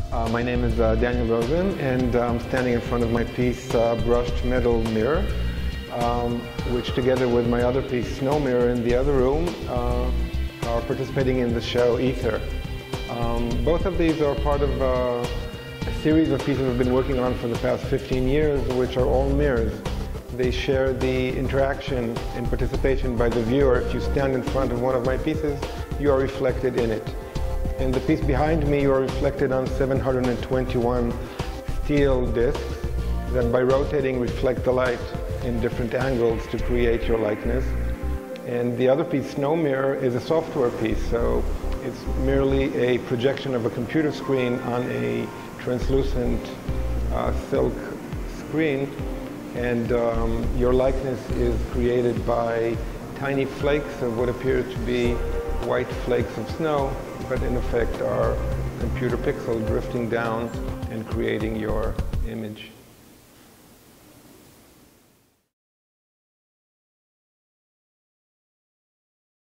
My name is Daniel Rozin, and I'm standing in front of my piece, Brushed Metal Mirror, which together with my other piece, Snow Mirror, in the other room, are participating in the show Ether. Both of these are part of a series of pieces I've been working on for the past 15 years, which are all mirrors. They share the interaction and participation by the viewer. If you stand in front of one of my pieces, you are reflected in it. In the piece behind me, you are reflected on 721 steel discs that by rotating reflect the light in different angles to create your likeness. And the other piece, Snow Mirror, is a software piece, so it's merely a projection of a computer screen on a translucent silk screen, and your likeness is created by tiny flakes of what appear to be white flakes of snow, but in effect are computer pixels drifting down and creating your image.